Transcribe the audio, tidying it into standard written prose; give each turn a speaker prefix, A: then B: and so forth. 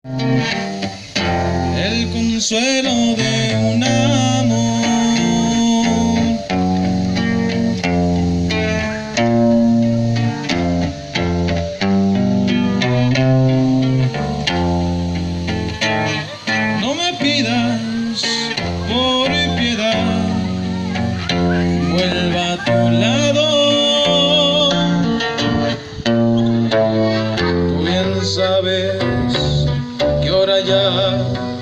A: El consuelo de un amor. No me pidas por piedad, vuelva a tu lado. Tú bien sabes que ahora ya